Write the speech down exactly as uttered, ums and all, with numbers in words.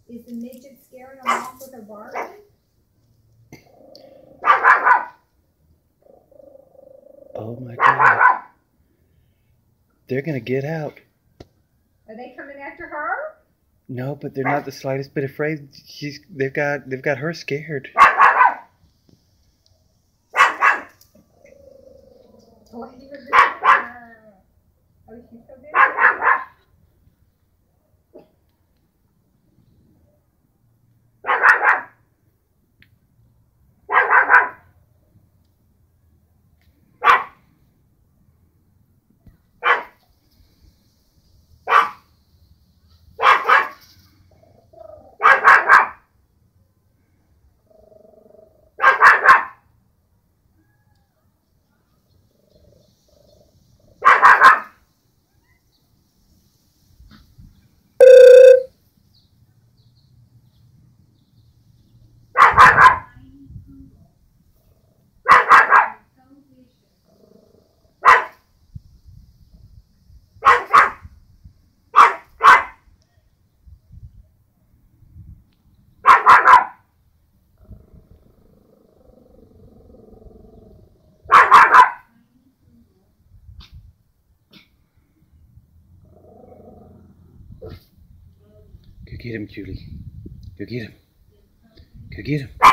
Is the midget scaring them off with her barking? Oh my God. They're gonna get out. Are they coming after her? No, but they're not the slightest bit afraid. She's they've got they've got her scared. Oh, I hear this. Oh, she's so good. Go get him, Julie. Go get him. Go get him.